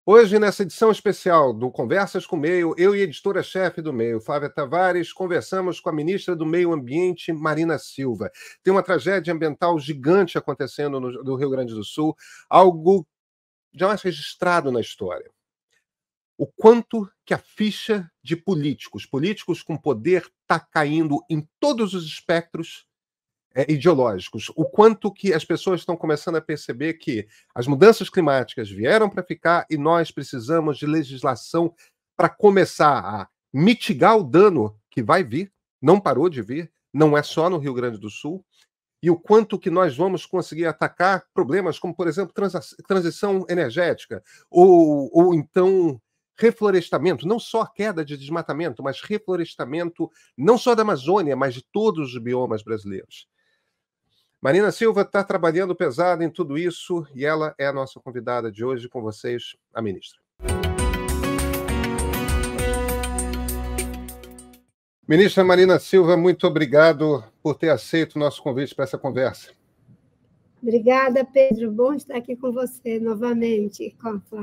Hoje, nessa edição especial do Conversas com o Meio, eu e a editora-chefe do Meio, Flávia Tavares, conversamos com a ministra do Meio Ambiente, Marina Silva. Tem uma tragédia ambiental gigante acontecendo no Rio Grande do Sul, algo jamais registrado na história. O quanto que a ficha de políticos com poder, está caindo em todos os espectros ideológicos, o quanto que as pessoas estão começando a perceber que as mudanças climáticas vieram para ficar e nós precisamos de legislação para começar a mitigar o dano que vai vir, não parou de vir, não é só no Rio Grande do Sul, e o quanto que nós vamos conseguir atacar problemas como, por exemplo, transição energética, ou então reflorestamento, não só a queda de desmatamento, mas reflorestamento não só da Amazônia, mas de todos os biomas brasileiros. Marina Silva está trabalhando pesado em tudo isso e ela é a nossa convidada de hoje. Com vocês, a ministra. Ministra Marina Silva, muito obrigado por ter aceito o nosso convite para essa conversa. Obrigada, Pedro. Bom estar aqui com você novamente.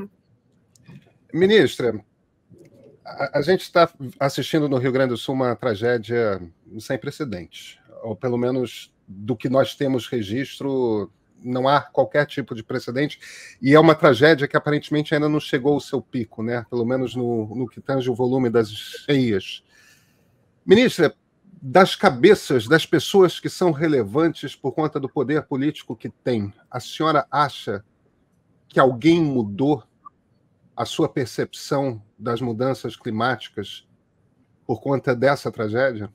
Ministra, a gente está assistindo no Rio Grande do Sul uma tragédia sem precedentes, ou pelo menos do que nós temos registro, não há qualquer tipo de precedente, e é uma tragédia que aparentemente ainda não chegou ao seu pico, né? Pelo menos no que tange o volume das cheias. Ministra, das cabeças das pessoas que são relevantes por conta do poder político que tem, a senhora acha que alguém mudou a sua percepção das mudanças climáticas por conta dessa tragédia?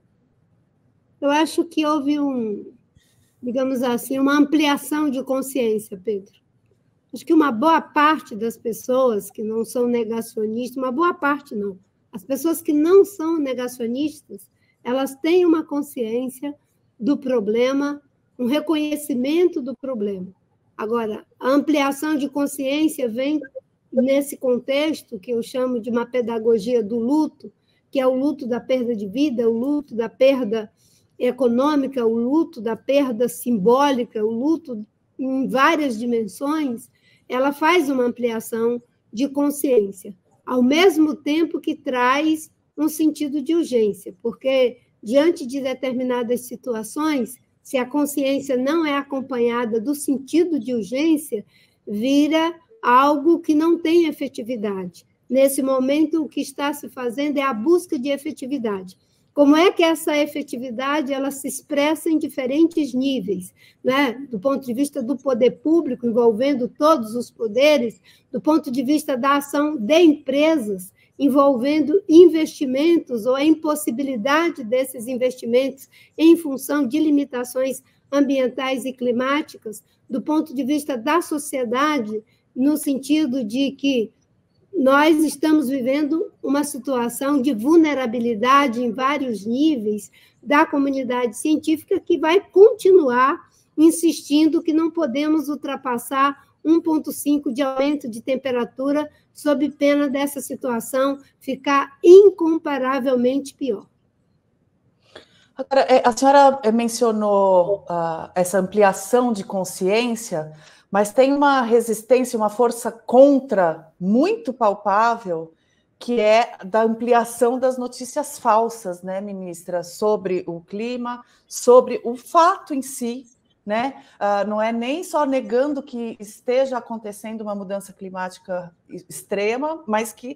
Eu acho que houve digamos assim, uma ampliação de consciência, Pedro. Acho que uma boa parte das pessoas que não são negacionistas, uma boa parte não, as pessoas que não são negacionistas, elas têm uma consciência do problema, um reconhecimento do problema. Agora, a ampliação de consciência vem nesse contexto que eu chamo de uma pedagogia do luto, que é o luto da perda de vida, o luto da perda econômica, o luto da perda simbólica, o luto em várias dimensões, ela faz uma ampliação de consciência, ao mesmo tempo que traz um sentido de urgência, porque, diante de determinadas situações, se a consciência não é acompanhada do sentido de urgência, vira algo que não tem efetividade. Nesse momento, o que está se fazendo é a busca de efetividade. Como é que essa efetividade ela se expressa em diferentes níveis, né? Do ponto de vista do poder público, envolvendo todos os poderes, do ponto de vista da ação de empresas, envolvendo investimentos ou a impossibilidade desses investimentos em função de limitações ambientais e climáticas, do ponto de vista da sociedade, no sentido de que nós estamos vivendo uma situação de vulnerabilidade em vários níveis da comunidade científica que vai continuar insistindo que não podemos ultrapassar 1,5 de aumento de temperatura sob pena dessa situação ficar incomparavelmente pior. Agora, a senhora mencionou essa ampliação de consciência, mas tem uma resistência, uma força contra muito palpável, que é da ampliação das notícias falsas, né, ministra, sobre o clima, sobre o fato em si, né? Não é nem só negando que esteja acontecendo uma mudança climática extrema, mas que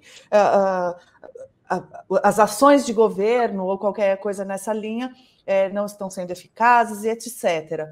as ações de governo ou qualquer coisa nessa linha não estão sendo eficazes, e etc.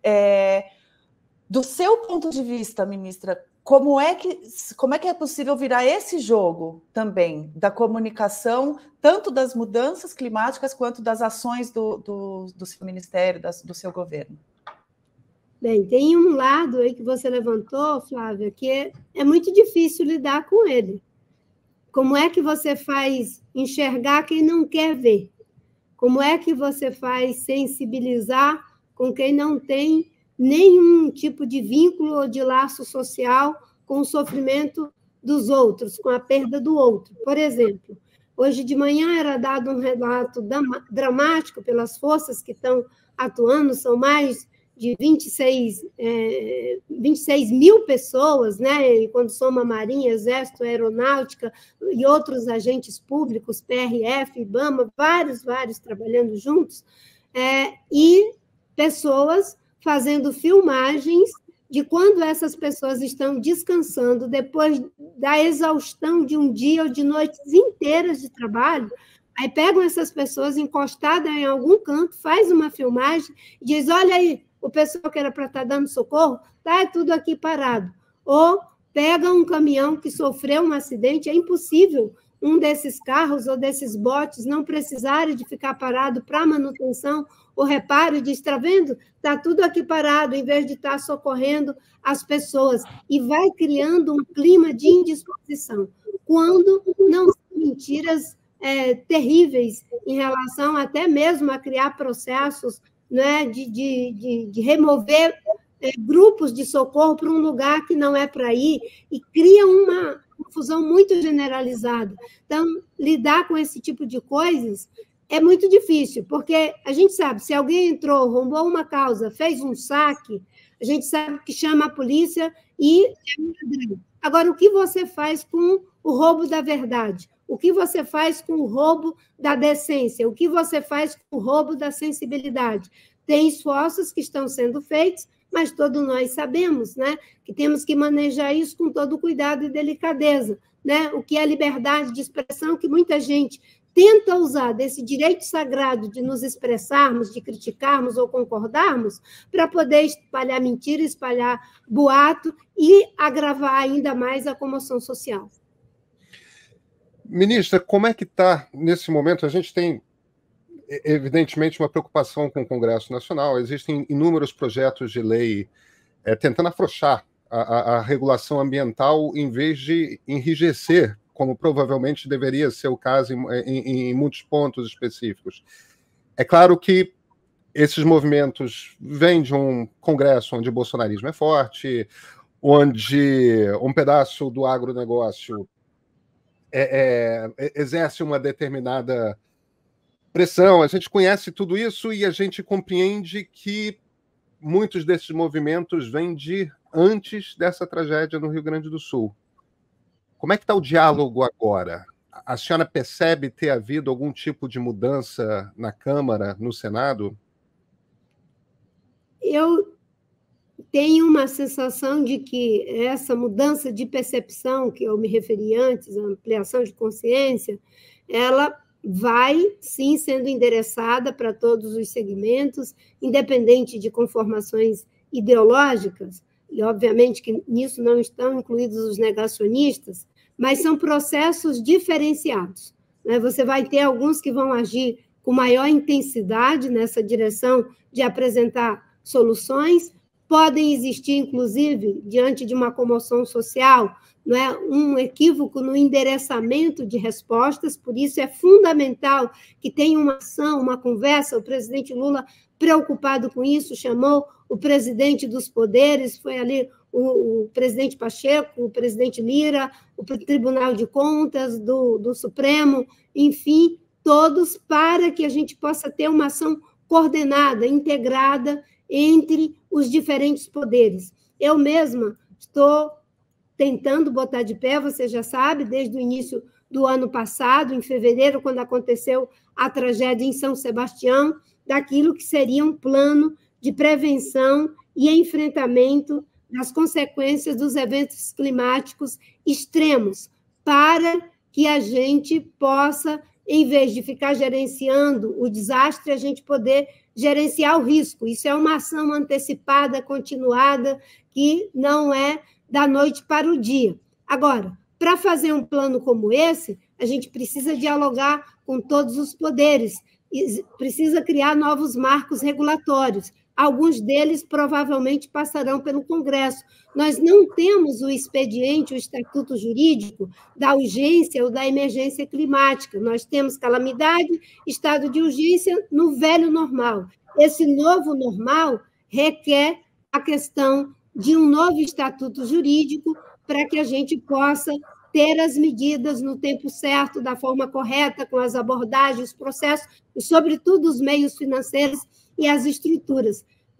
Do seu ponto de vista, ministra, como é que é possível virar esse jogo também da comunicação, tanto das mudanças climáticas quanto das ações do seu ministério, do seu governo? Bem, tem um lado aí que você levantou, Flávia, que é muito difícil lidar com ele. Como é que você faz enxergar quem não quer ver? Como é que você faz sensibilizar com quem não tem nenhum tipo de vínculo ou de laço social com o sofrimento dos outros, com a perda do outro? Por exemplo, hoje de manhã era dado um relato dramático pelas forças que estão atuando, são mais de 26 mil pessoas, né? E quando soma Marinha, Exército, Aeronáutica e outros agentes públicos, PRF, IBAMA, vários trabalhando juntos, e pessoas fazendo filmagens de quando essas pessoas estão descansando depois da exaustão de um dia ou de noites inteiras de trabalho. Aí pegam essas pessoas encostadas em algum canto, faz uma filmagem e diz, olha aí, o pessoal que era para estar dando socorro, está tudo aqui parado. Ou pega um caminhão que sofreu um acidente, é impossível um desses carros ou desses botes não precisarem de ficar parado para manutenção ou reparo, e diz, está vendo? Está tudo aqui parado, em vez de estar socorrendo as pessoas. E vai criando um clima de indisposição, quando não são mentiras terríveis em relação até mesmo a criar processos, né, de remover grupos de socorro para um lugar que não é para ir, e cria uma confusão muito generalizada. Então, lidar com esse tipo de coisas é muito difícil, porque a gente sabe, se alguém entrou, roubou uma causa, fez um saque, a gente sabe que chama a polícia e é um ladrão. Agora, o que você faz com o roubo da verdade? O que você faz com o roubo da decência? O que você faz com o roubo da sensibilidade? Tem esforços que estão sendo feitos, mas todos nós sabemos, né, que temos que manejar isso com todo cuidado e delicadeza, né? O que é liberdade de expressão, que muita gente tenta usar desse direito sagrado de nos expressarmos, de criticarmos ou concordarmos, para poder espalhar mentira, espalhar boato e agravar ainda mais a comoção social. Ministra, como é que está nesse momento? A gente tem, evidentemente, uma preocupação com o Congresso Nacional. Existem inúmeros projetos de lei tentando afrouxar a regulação ambiental em vez de enrijecer, como provavelmente deveria ser o caso em muitos pontos específicos. É claro que esses movimentos vêm de um Congresso onde o bolsonarismo é forte, onde um pedaço do agronegócio exerce uma determinada pressão. A gente conhece tudo isso e a gente compreende que muitos desses movimentos vêm de antes dessa tragédia no Rio Grande do Sul. Como é que está o diálogo agora? A senhora percebe ter havido algum tipo de mudança na Câmara, no Senado? Eu tenho uma sensação de que essa mudança de percepção, que eu me referi antes, a ampliação de consciência, ela vai, sim, sendo endereçada para todos os segmentos, independente de conformações ideológicas, e, obviamente, que nisso não estão incluídos os negacionistas, mas são processos diferenciados, né? Você vai ter alguns que vão agir com maior intensidade nessa direção de apresentar soluções, podem existir, inclusive, diante de uma comoção social, não é, um equívoco no endereçamento de respostas, por isso é fundamental que tenha uma ação, uma conversa. O presidente Lula, preocupado com isso, chamou o presidente dos poderes, foi ali o presidente Pacheco, o presidente Lira, o Tribunal de Contas do Supremo, enfim, todos, para que a gente possa ter uma ação coordenada, integrada entre os diferentes poderes. Eu mesma estou tentando botar de pé, você já sabe, desde o início do ano passado, em fevereiro, quando aconteceu a tragédia em São Sebastião, daquilo que seria um plano de prevenção e enfrentamento das consequências dos eventos climáticos extremos, para que a gente possa, em vez de ficar gerenciando o desastre, a gente poder gerenciar o risco. Isso é uma ação antecipada, continuada, que não é da noite para o dia. Agora, para fazer um plano como esse, a gente precisa dialogar com todos os poderes, precisa criar novos marcos regulatórios. Alguns deles provavelmente passarão pelo Congresso. Nós não temos o expediente, o estatuto jurídico da urgência ou da emergência climática. Nós temos calamidade, estado de urgência no velho normal. Esse novo normal requer a questão de um novo estatuto jurídico para que a gente possa ter as medidas no tempo certo, da forma correta, com as abordagens, os processos, e, sobretudo, os meios financeiros e as estruturas.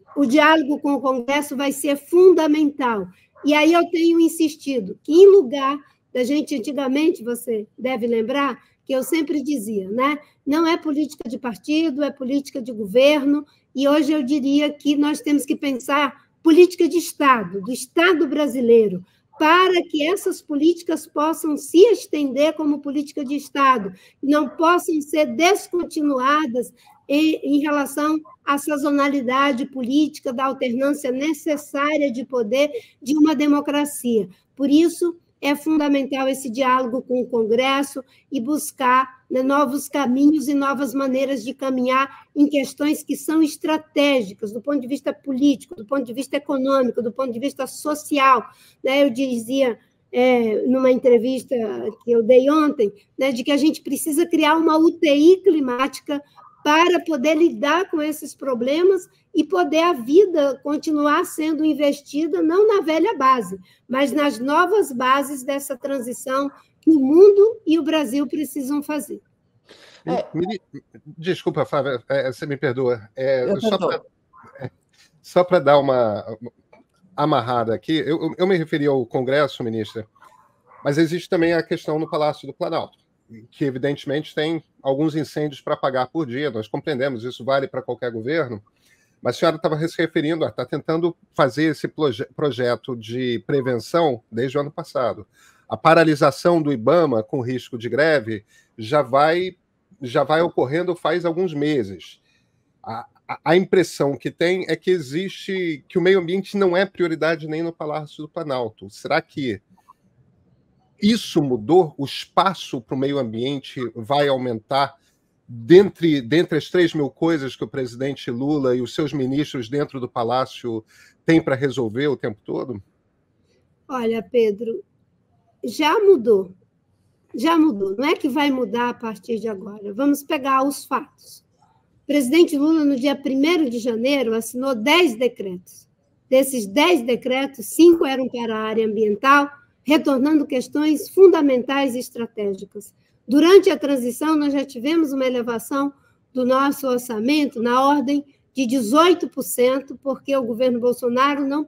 o diálogo com o Congresso vai ser fundamental. E aí eu tenho insistido que, em lugar da gente, antigamente, você deve lembrar, que eu sempre dizia, né? Não é política de partido, é política de governo, e hoje eu diria que nós temos que pensar política de Estado, do Estado brasileiro, para que essas políticas possam se estender como política de Estado, não possam ser descontinuadas em relação à sazonalidade política, da alternância necessária de poder de uma democracia. Por isso, é fundamental esse diálogo com o Congresso e buscar, né, novos caminhos e novas maneiras de caminhar em questões que são estratégicas, do ponto de vista político, do ponto de vista econômico, do ponto de vista social. Né? Eu dizia, numa entrevista que eu dei ontem, né, de que a gente precisa criar uma UTI climática para poder lidar com esses problemas e poder a vida continuar sendo investida, não na velha base, mas nas novas bases dessa transição que o mundo e o Brasil precisam fazer. Desculpa, Flávia, você me perdoa. Só para dar uma amarrada aqui, eu me referi ao Congresso, ministra, mas existe também a questão no Palácio do Planalto, que evidentemente tem alguns incêndios para apagar por dia, nós compreendemos, isso vale para qualquer governo, mas a senhora estava se referindo, está tentando fazer esse projeto de prevenção desde o ano passado. A paralisação do IBAMA com risco de greve já vai ocorrendo faz alguns meses. A impressão que tem é que que o meio ambiente não é prioridade nem no Palácio do Planalto. Será que isso mudou? O espaço para o meio ambiente vai aumentar dentre as 3.000 coisas que o presidente Lula e os seus ministros dentro do Palácio têm para resolver o tempo todo? Olha, Pedro, já mudou. Já mudou. Não é que vai mudar a partir de agora. Vamos pegar os fatos. O presidente Lula, no dia 1º de janeiro, assinou 10 decretos. Desses 10 decretos, 5 eram para a área ambiental, retornando questões fundamentais e estratégicas. Durante a transição, nós já tivemos uma elevação do nosso orçamento na ordem de 18%, porque o governo Bolsonaro não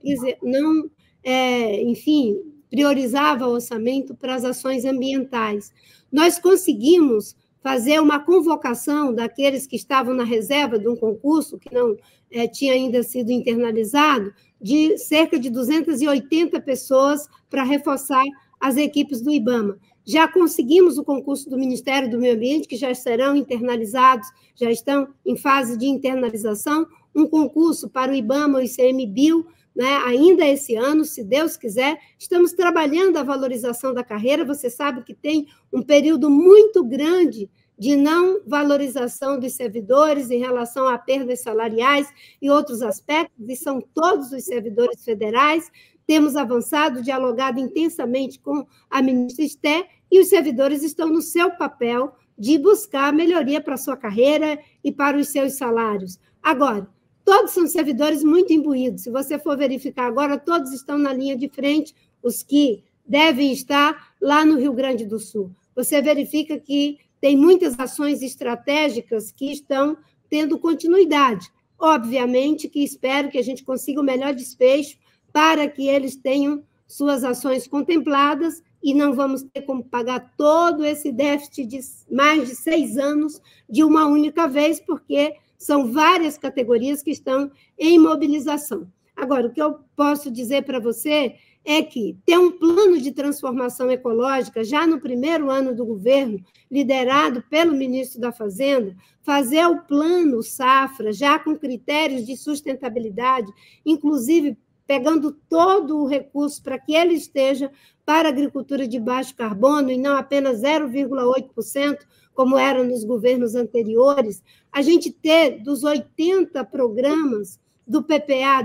priorizava o orçamento para as ações ambientais. Nós conseguimos fazer uma convocação daqueles que estavam na reserva de um concurso, que não tinha ainda sido internalizado, de cerca de 280 pessoas para reforçar as equipes do IBAMA. Já conseguimos o concurso do Ministério do Meio Ambiente, que já serão internalizados, já estão em fase de internalização, um concurso para o IBAMA, o ICMBio, né, ainda esse ano, se Deus quiser. Estamos trabalhando a valorização da carreira. Você sabe que tem um período muito grande de não valorização dos servidores em relação a perdas salariais e outros aspectos, e são todos os servidores federais. Temos avançado, dialogado intensamente com a ministra Esté, e os servidores estão no seu papel de buscar melhoria para a sua carreira e para os seus salários. Agora, todos são servidores muito imbuídos. Se você for verificar agora, todos estão na linha de frente, os que devem estar lá no Rio Grande do Sul. Você verifica que tem muitas ações estratégicas que estão tendo continuidade. Obviamente que espero que a gente consiga o melhor desfecho para que eles tenham suas ações contempladas e não vamos ter como pagar todo esse déficit de mais de 6 anos de uma única vez, porque são várias categorias que estão em mobilização. Agora, o que eu posso dizer para você é que ter um plano de transformação ecológica, já no primeiro ano do governo, liderado pelo ministro da Fazenda, fazer o plano Safra, já com critérios de sustentabilidade, inclusive pegando todo o recurso para que ele esteja para a agricultura de baixo carbono e não apenas 0,8%, como era nos governos anteriores, a gente ter dos 80 programas do PPA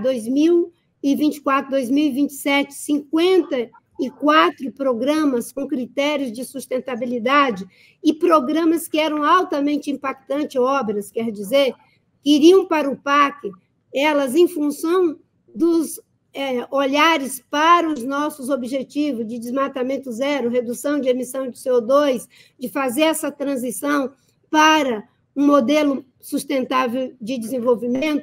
2024-2027, 54 programas com critérios de sustentabilidade e programas que eram altamente impactantes, obras, quer dizer, que iriam para o PAC, elas em função dos olhares para os nossos objetivos de desmatamento zero, redução de emissão de CO2, de fazer essa transição para um modelo sustentável de desenvolvimento,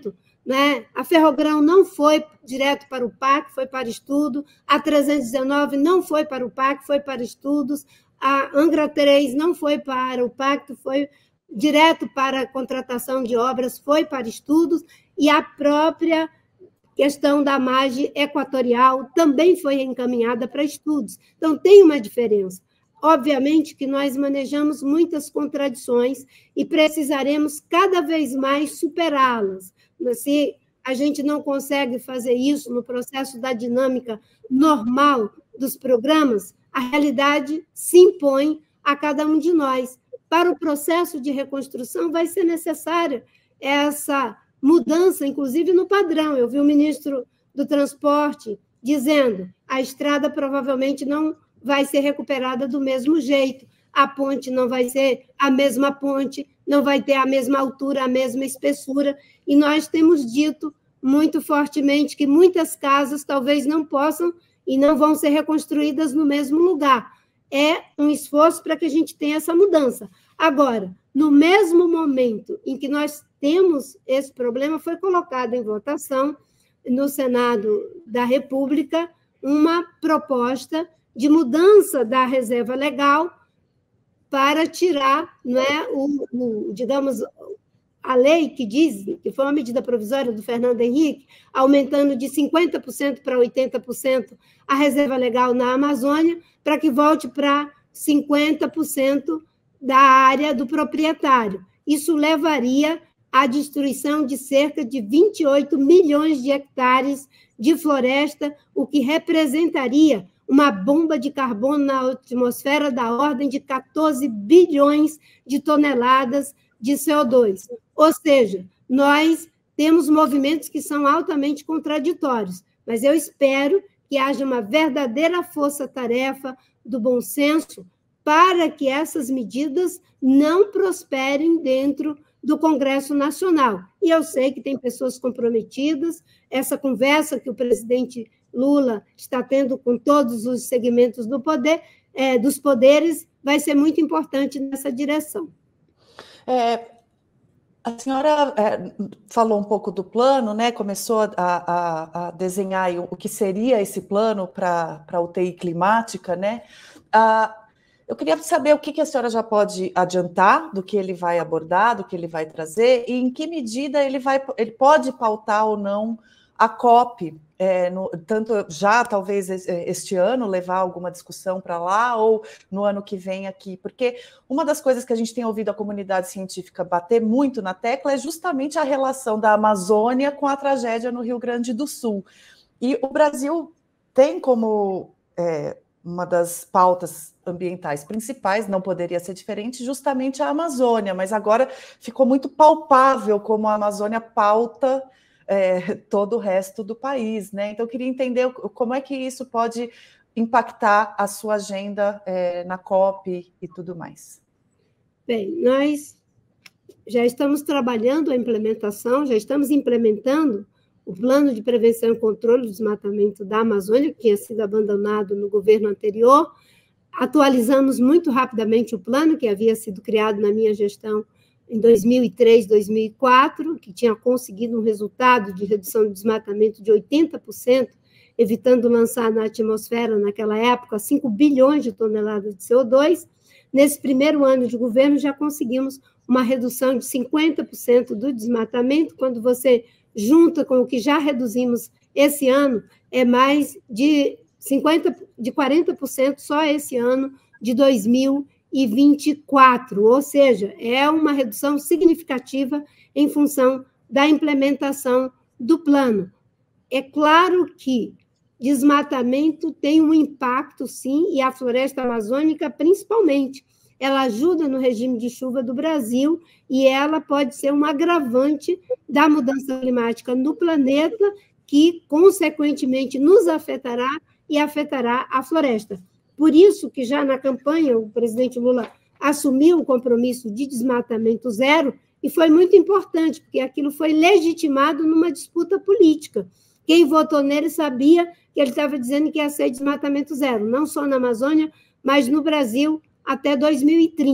né? A Ferrogrão não foi direto para o PAC, foi para estudo. A 319 não foi para o PAC, foi para estudos. A Angra 3 não foi para o PAC, foi direto para a contratação de obras, foi para estudos. E a própria questão da margem equatorial também foi encaminhada para estudos. Então, tem uma diferença. Obviamente que nós manejamos muitas contradições e precisaremos cada vez mais superá-las. Se a gente não consegue fazer isso no processo da dinâmica normal dos programas, a realidade se impõe a cada um de nós. Para o processo de reconstrução, vai ser necessária essa mudança, inclusive no padrão. Eu vi o ministro do Transporte dizendo que a estrada provavelmente não vai ser recuperada do mesmo jeito, a ponte não vai ser a mesma ponte, não vai ter a mesma altura, a mesma espessura, e nós temos dito muito fortemente que muitas casas talvez não possam e não vão ser reconstruídas no mesmo lugar. É um esforço para que a gente tenha essa mudança. Agora, no mesmo momento em que nós temos esse problema, foi colocado em votação no Senado da República uma proposta de mudança da reserva legal para tirar, não é, digamos, a lei que diz, que foi uma medida provisória do Fernando Henrique, aumentando de 50% para 80% a reserva legal na Amazônia, para que volte para 50% da área do proprietário. Isso levaria à destruição de cerca de 28 milhões de hectares de floresta, o que representaria uma bomba de carbono na atmosfera da ordem de 14 bilhões de toneladas de CO2. Ou seja, nós temos movimentos que são altamente contraditórios, mas eu espero que haja uma verdadeira força-tarefa do bom senso para que essas medidas não prosperem dentro do Congresso Nacional. E eu sei que tem pessoas comprometidas, essa conversa que o presidente Lula está tendo com todos os segmentos do poder, dos poderes, vai ser muito importante nessa direção. A senhora falou um pouco do plano, né? Começou a desenhar o que seria esse plano para a UTI climática, né? Eu queria saber o que a senhora já pode adiantar do que ele vai abordar, do que ele vai trazer, e em que medida ele pode pautar ou não a COP, tanto já, talvez, este ano, levar alguma discussão para lá, ou no ano que vem aqui, porque uma das coisas que a gente tem ouvido a comunidade científica bater muito na tecla é justamente a relação da Amazônia com a tragédia no Rio Grande do Sul. E o Brasil tem como uma das pautas ambientais principais, não poderia ser diferente, justamente a Amazônia, mas agora ficou muito palpável como a Amazônia pauta todo o resto do país, né? Então, eu queria entender como é que isso pode impactar a sua agenda na COP e tudo mais. Bem, nós já estamos trabalhando a implementação, já estamos implementando o Plano de Prevenção e Controle do Desmatamento da Amazônia, que tinha sido abandonado no governo anterior. Atualizamos muito rapidamente o plano, que havia sido criado na minha gestão em 2003, 2004, que tinha conseguido um resultado de redução do desmatamento de 80%, evitando lançar na atmosfera, naquela época, 5 bilhões de toneladas de CO2. Nesse primeiro ano de governo, já conseguimos uma redução de 50% do desmatamento. Quando você junta com o que já reduzimos esse ano, é mais de 40% só esse ano de 2024, ou seja, é uma redução significativa em função da implementação do plano. É claro que desmatamento tem um impacto, sim, e a floresta amazônica, principalmente. Ela ajuda no regime de chuva do Brasil e ela pode ser um agravante da mudança climática no planeta, que, consequentemente, nos afetará e afetará a floresta. Por isso que já na campanha o presidente Lula assumiu o compromisso de desmatamento zero, e foi muito importante, porque aquilo foi legitimado numa disputa política. Quem votou nele sabia que ele estava dizendo que ia ser desmatamento zero, não só na Amazônia, mas no Brasil até 2030.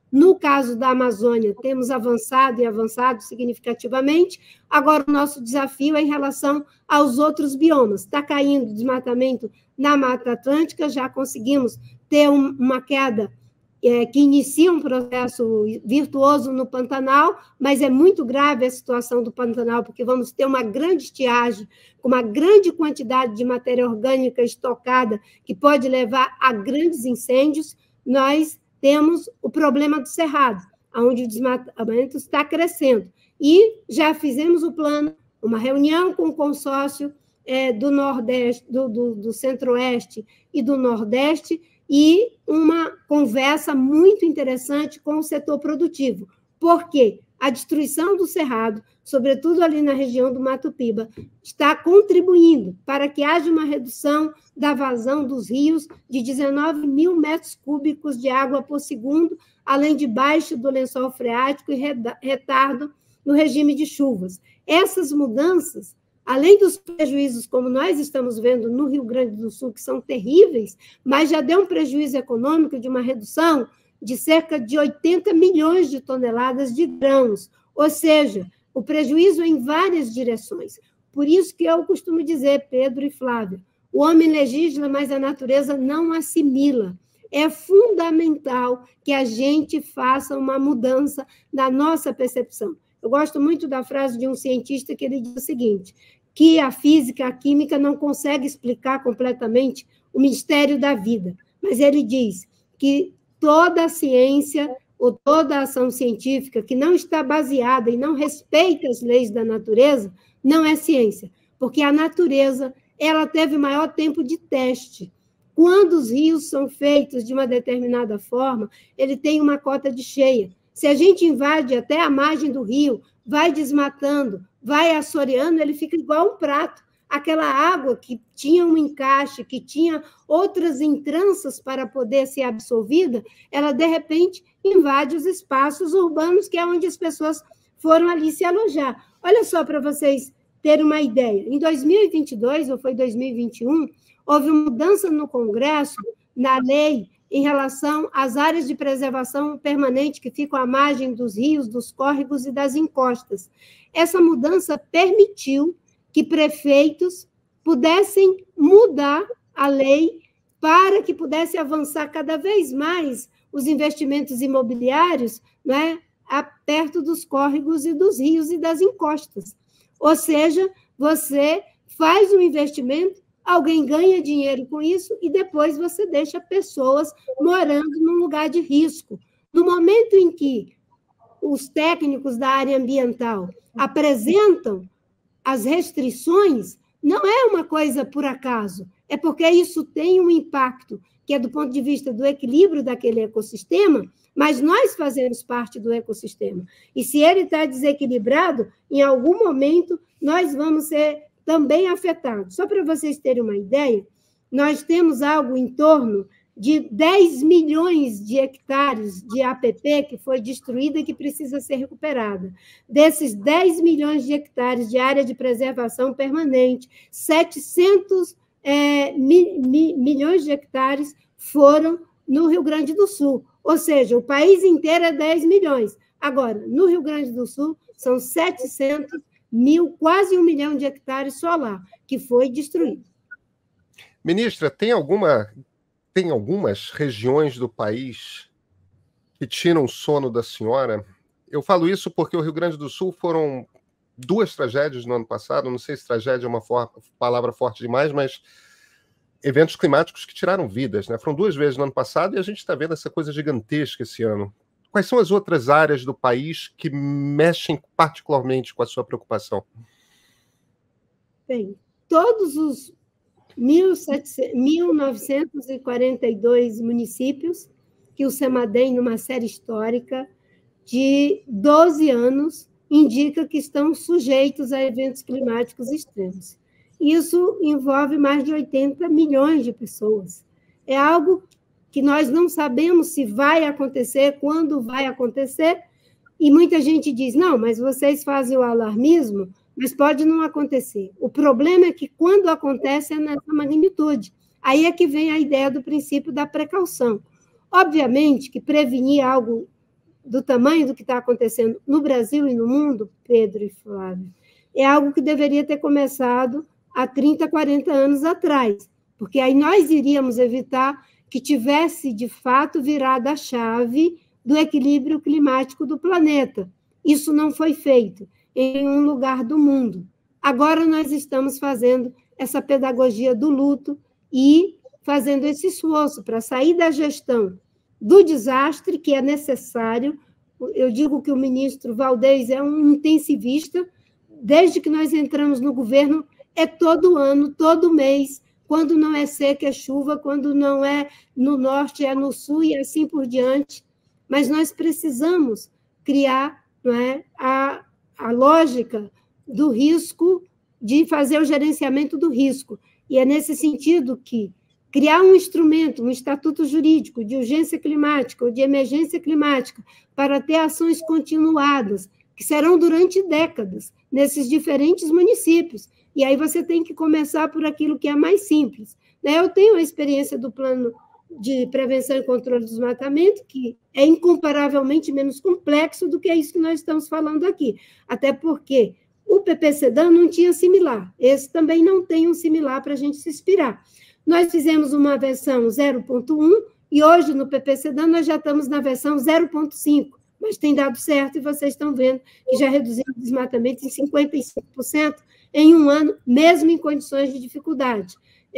No caso da Amazônia, temos avançado e avançado significativamente. Agora, o nosso desafio é em relação aos outros biomas. Está caindo desmatamento na Mata Atlântica, já conseguimos ter uma queda que inicia um processo virtuoso no Pantanal, mas é muito grave a situação do Pantanal, porque vamos ter uma grande estiagem, com uma grande quantidade de matéria orgânica estocada, que pode levar a grandes incêndios. Nós temos o problema do Cerrado, onde o desmatamento está crescendo. E já fizemos o plano, uma reunião com o consórcio do Nordeste, do Centro-Oeste e do Nordeste, e uma conversa muito interessante com o setor produtivo, porque a destruição do Cerrado, sobretudo ali na região do Mato Piba, está contribuindo para que haja uma redução da vazão dos rios de 19 mil metros cúbicos de água por segundo, além de baixa do lençol freático e retardo no regime de chuvas. Essas mudanças, além dos prejuízos, como nós estamos vendo no Rio Grande do Sul, que são terríveis, mas já deu um prejuízo econômico de uma redução de cerca de 80 milhões de toneladas de grãos, ou seja, o prejuízo é em várias direções. Por isso que eu costumo dizer, Pedro e Flávia, o homem legisla, mas a natureza não assimila. É fundamental que a gente faça uma mudança na nossa percepção. Eu gosto muito da frase de um cientista que ele diz o seguinte, que a física, a química não consegue explicar completamente o mistério da vida, mas ele diz que toda a ciência ou toda a ação científica que não está baseada e não respeita as leis da natureza não é ciência, porque a natureza ela teve maior tempo de teste. Quando os rios são feitos de uma determinada forma, ele tem uma cota de cheia. Se a gente invade até a margem do rio, vai desmatando, vai assoreando, ele fica igual um prato. Aquela água que tinha um encaixe, que tinha outras entranças para poder ser absorvida, ela, de repente, invade os espaços urbanos, que é onde as pessoas foram ali se alojar. Olha só, para vocês terem uma ideia. Em 2022, ou foi 2021, houve uma mudança no Congresso, na lei, em relação às áreas de preservação permanente que ficam à margem dos rios, dos córregos e das encostas. Essa mudança permitiu que prefeitos pudessem mudar a lei para que pudesse avançar cada vez mais os investimentos imobiliários, né, perto dos córregos e dos rios e das encostas. Ou seja, você faz um investimento, alguém ganha dinheiro com isso e depois você deixa pessoas morando num lugar de risco. No momento em que os técnicos da área ambiental apresentam as restrições, não é uma coisa por acaso, é porque isso tem um impacto, que é do ponto de vista do equilíbrio daquele ecossistema, mas nós fazemos parte do ecossistema. E se ele está desequilibrado, em algum momento nós vamos ser também afetados. Só para vocês terem uma ideia, nós temos algo em torno de 10 milhões de hectares de APP que foi destruída e que precisa ser recuperada. Desses 10 milhões de hectares de área de preservação permanente, 700 milhões de hectares foram no Rio Grande do Sul. Ou seja, o país inteiro é 10 milhões. Agora, no Rio Grande do Sul, são 700 mil, quase 1 milhão de hectares só lá, que foi destruído. Ministra, tem algumas regiões do país que tiram o sono da senhora? Eu falo isso porque o Rio Grande do Sul foram 2 tragédias no ano passado, não sei se tragédia é uma palavra forte demais, mas eventos climáticos que tiraram vidas, né? Foram 2 vezes no ano passado e a gente está vendo essa coisa gigantesca esse ano. Quais são as outras áreas do país que mexem particularmente com a sua preocupação? Bem, todos os 1.942 municípios que o CEMADEM, numa série histórica de 12 anos, indica que estão sujeitos a eventos climáticos extremos. Isso envolve mais de 80 milhões de pessoas. É algo que nós não sabemos se vai acontecer, quando vai acontecer, e muita gente diz, não, mas vocês fazem o alarmismo, mas pode não acontecer. O problema é que, quando acontece, é nessa magnitude. Aí é que vem a ideia do princípio da precaução. Obviamente que prevenir algo do tamanho do que está acontecendo no Brasil e no mundo, Pedro e Flávio, é algo que deveria ter começado há 30, 40 anos atrás, porque aí nós iríamos evitar que tivesse, de fato, virado a chave do equilíbrio climático do planeta. Isso não foi feito em nenhum lugar do mundo. Agora nós estamos fazendo essa pedagogia do luto e fazendo esse esforço para sair da gestão do desastre, que é necessário. Eu digo que o ministro Valdez é um intensivista. Desde que nós entramos no governo, é todo ano, todo mês, quando não é seca, é chuva, quando não é no norte, é no sul, e assim por diante. Mas nós precisamos criar, não é, a lógica do risco, de fazer o gerenciamento do risco. E é nesse sentido que criar um instrumento, um estatuto jurídico de urgência climática ou de emergência climática, para ter ações continuadas, que serão durante décadas, nesses diferentes municípios. E aí você tem que começar por aquilo que é mais simples. Eu tenho a experiência do Plano de Prevenção e Controle do Desmatamento, que é incomparavelmente menos complexo do que isso que nós estamos falando aqui. Até porque o PPCDAN não tinha similar. Esse também não tem um similar para a gente se inspirar. Nós fizemos uma versão 0.1 e hoje no PPCDAN nós já estamos na versão 0.5. Mas tem dado certo e vocês estão vendo que já reduzimos o desmatamento em 55% em um ano, mesmo em condições de dificuldade,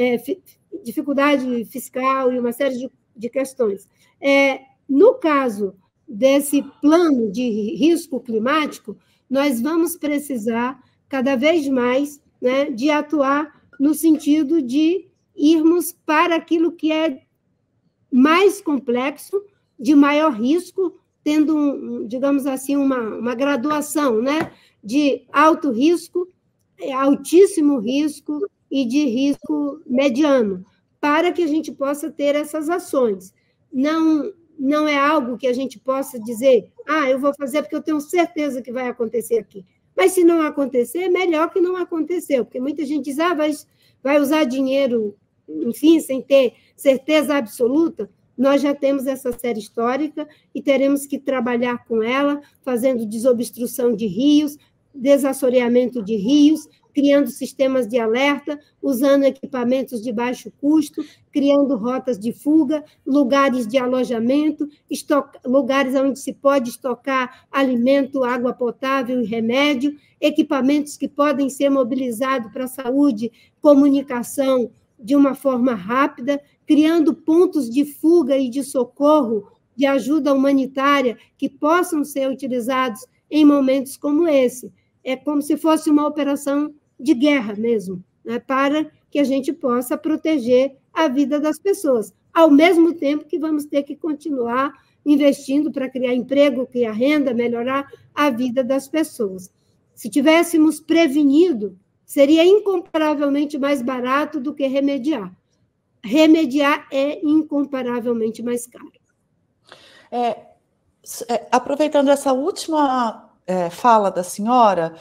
dificuldade fiscal e uma série de questões. No caso desse plano de risco climático, nós vamos precisar cada vez mais, né, de atuar no sentido de irmos para aquilo que é mais complexo, de maior risco, tendo, digamos assim, uma graduação, né, de alto risco, altíssimo risco e de risco mediano, para que a gente possa ter essas ações. Não é algo que a gente possa dizer, eu vou fazer porque eu tenho certeza que vai acontecer aqui. Mas, se não acontecer, melhor que não aconteceu, porque muita gente diz, vai usar dinheiro, enfim, sem ter certeza absoluta. Nós já temos essa série histórica e teremos que trabalhar com ela, fazendo desobstrução de rios, desassoreamento de rios, criando sistemas de alerta, usando equipamentos de baixo custo, criando rotas de fuga, lugares de alojamento, lugares onde se pode estocar alimento, água potável e remédio, equipamentos que podem ser mobilizados para a saúde, comunicação de uma forma rápida, criando pontos de fuga e de socorro, de ajuda humanitária, que possam ser utilizados em momentos como esse. É como se fosse uma operação de guerra mesmo, né, para que a gente possa proteger a vida das pessoas, ao mesmo tempo que vamos ter que continuar investindo para criar emprego, criar renda, melhorar a vida das pessoas. Se tivéssemos prevenido, seria incomparavelmente mais barato do que remediar. Remediar é incomparavelmente mais caro. Aproveitando essa última fala da senhora,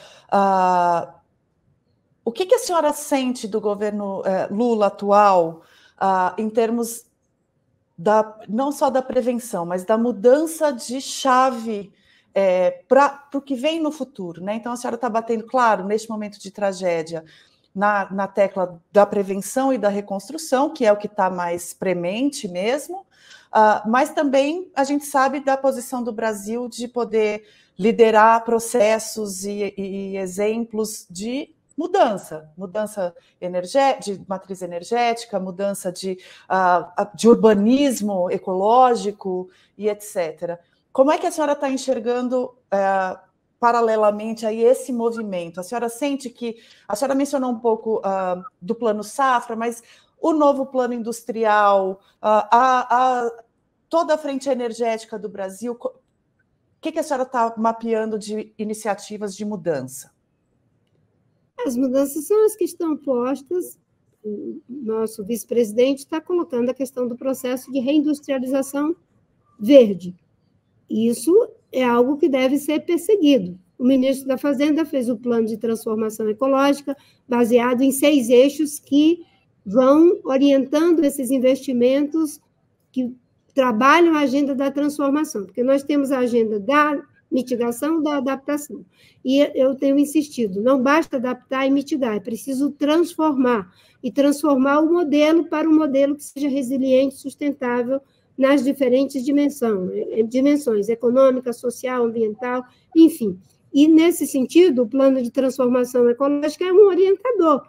o que a senhora sente do governo Lula atual em termos não só da prevenção, mas da mudança de chave para o que vem no futuro, né? Então, a senhora está batendo, claro, neste momento de tragédia, na tecla da prevenção e da reconstrução, que é o que está mais premente mesmo, mas também a gente sabe da posição do Brasil de poder liderar processos e exemplos de mudança de matriz energética, mudança de urbanismo ecológico e etc. Como é que a senhora está enxergando paralelamente a esse movimento? A senhora sente que... A senhora mencionou um pouco do Plano Safra, mas o novo plano industrial, toda a frente energética do Brasil, o que a senhora está mapeando de iniciativas de mudança? As mudanças são as que estão postas. O nosso vice-presidente está colocando a questão do processo de reindustrialização verde. Isso é algo que deve ser perseguido. O ministro da Fazenda fez o plano de transformação ecológica, baseado em 6 eixos que vão orientando esses investimentos que trabalham a agenda da transformação, porque nós temos a agenda da mitigação, da adaptação. E eu tenho insistido, não basta adaptar e mitigar, é preciso transformar, e transformar o modelo para um modelo que seja resiliente, sustentável, nas diferentes dimensões econômica, social, ambiental, enfim. E, nesse sentido, o plano de transformação ecológica é um orientador,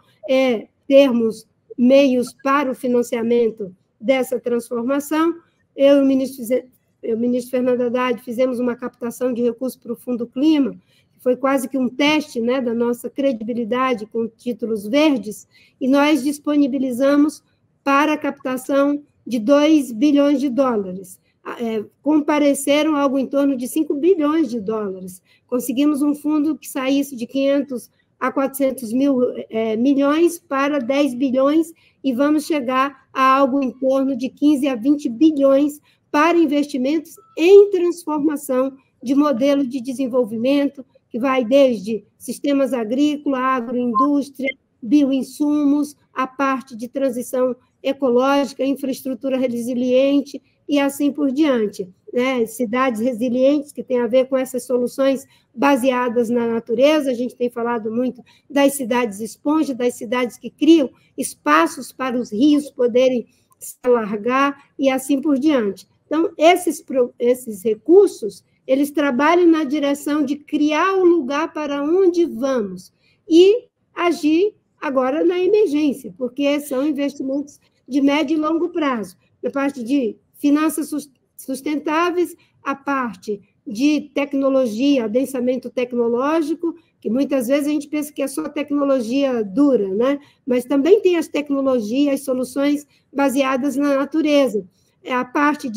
termos meios para o financiamento dessa transformação. Eu e o ministro Fernando Haddad fizemos uma captação de recursos para o Fundo Clima, que foi quase que um teste, né, da nossa credibilidade com títulos verdes, e nós disponibilizamos para a captação de 2 bilhões de dólares. Compareceram algo em torno de 5 bilhões de dólares. Conseguimos um fundo que saísse de 500 a 400 milhões para 10 bilhões e vamos chegar a algo em torno de 15 a 20 bilhões para investimentos em transformação de modelo de desenvolvimento, que vai desde sistemas agrícolas, agroindústria, bioinsumos, a parte de transição ecológica, infraestrutura resiliente e assim por diante, né? Cidades resilientes, que tem a ver com essas soluções baseadas na natureza. A gente tem falado muito das cidades esponja, das cidades que criam espaços para os rios poderem se alargar e assim por diante. Então, esses recursos, eles trabalham na direção de criar um lugar para onde vamos e agir agora na emergência, porque são investimentos de médio e longo prazo, na parte de finanças sustentáveis, a parte de tecnologia, adensamento tecnológico, que muitas vezes a gente pensa que é só tecnologia dura, né? Mas também tem as tecnologias, as soluções baseadas na natureza. É a parte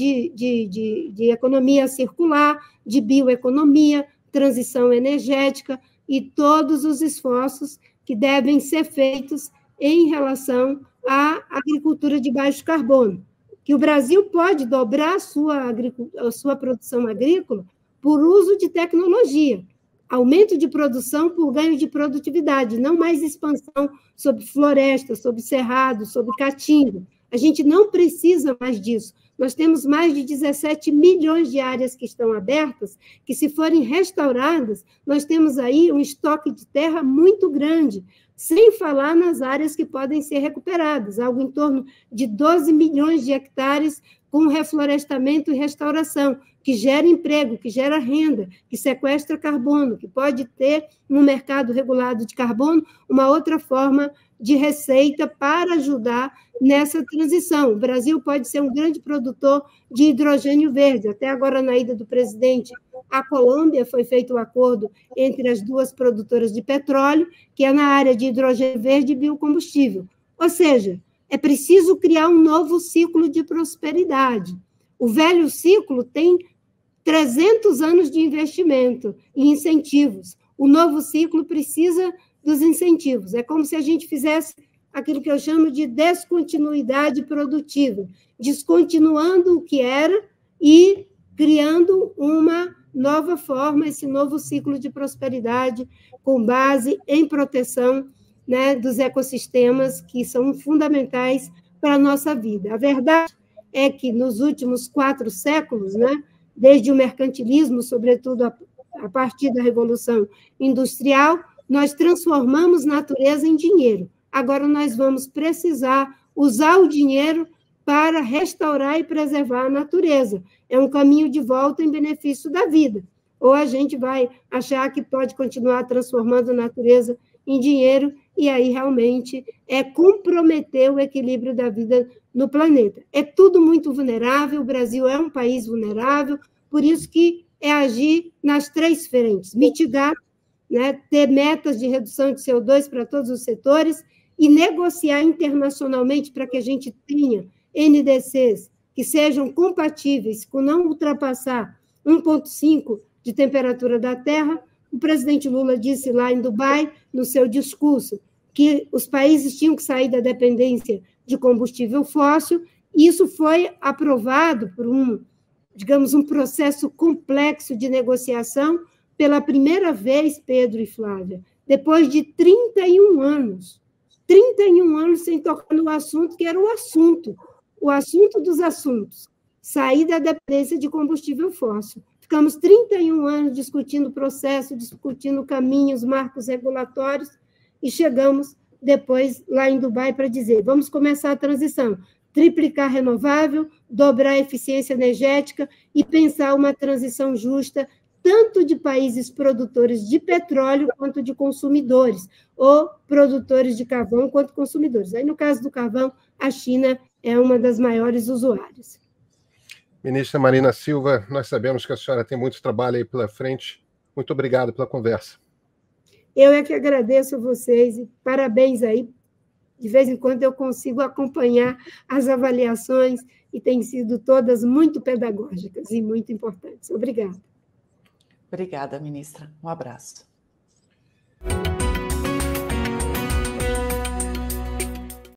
de economia circular, de bioeconomia, transição energética e todos os esforços que devem ser feitos em relação à agricultura de baixo carbono, que o Brasil pode dobrar a sua produção agrícola por uso de tecnologia, aumento de produção por ganho de produtividade, não mais expansão sobre floresta, sobre cerrado, sobre caatinga. A gente não precisa mais disso. Nós temos mais de 17 milhões de áreas que estão abertas, que, se forem restauradas, nós temos aí um estoque de terra muito grande, sem falar nas áreas que podem ser recuperadas, algo em torno de 12 milhões de hectares com reflorestamento e restauração, que gera emprego, que gera renda, que sequestra carbono, que pode ter, no mercado regulado de carbono, uma outra forma de receita para ajudar nessa transição. O Brasil pode ser um grande produtor de hidrogênio verde. Até agora, na ida do presidente à Colômbia, foi feito um acordo entre as duas produtoras de petróleo, que é na área de hidrogênio verde e biocombustível. Ou seja, é preciso criar um novo ciclo de prosperidade. O velho ciclo tem 300 anos de investimento e incentivos. O novo ciclo precisa dos incentivos. É como se a gente fizesse aquilo que eu chamo de descontinuidade produtiva, descontinuando o que era e criando uma nova forma, esse novo ciclo de prosperidade com base em proteção, né, dos ecossistemas que são fundamentais para a nossa vida. A verdade é que nos últimos 4 séculos, né, desde o mercantilismo, sobretudo a partir da Revolução Industrial, nós transformamos natureza em dinheiro. Agora nós vamos precisar usar o dinheiro para restaurar e preservar a natureza. É um caminho de volta em benefício da vida. Ou a gente vai achar que pode continuar transformando a natureza em dinheiro, e aí realmente é comprometer o equilíbrio da vida no planeta. É tudo muito vulnerável, o Brasil é um país vulnerável, por isso que é agir nas 3 frentes: mitigar, né, ter metas de redução de CO2 para todos os setores e negociar internacionalmente para que a gente tenha NDCs que sejam compatíveis com não ultrapassar 1,5 de temperatura da Terra. O presidente Lula disse lá em Dubai, no seu discurso, que os países tinham que sair da dependência de combustível fóssil, e isso foi aprovado por um processo complexo de negociação pela primeira vez, Pedro e Flávia, depois de 31 anos sem tocar no assunto que era o assunto dos assuntos, sair da dependência de combustível fóssil. Ficamos 31 anos discutindo o processo, discutindo caminhos, marcos regulatórios, e chegamos depois lá em Dubai para dizer, vamos começar a transição, triplicar renovável, dobrar a eficiência energética e pensar uma transição justa, tanto de países produtores de petróleo quanto de consumidores, ou produtores de carvão quanto consumidores. Aí, no caso do carvão, a China é uma das maiores usuárias. Ministra Marina Silva, nós sabemos que a senhora tem muito trabalho aí pela frente. Muito obrigado pela conversa. Eu é que agradeço a vocês e parabéns aí. De vez em quando eu consigo acompanhar as avaliações e têm sido todas muito pedagógicas e muito importantes. Obrigada. Obrigada, ministra. Um abraço.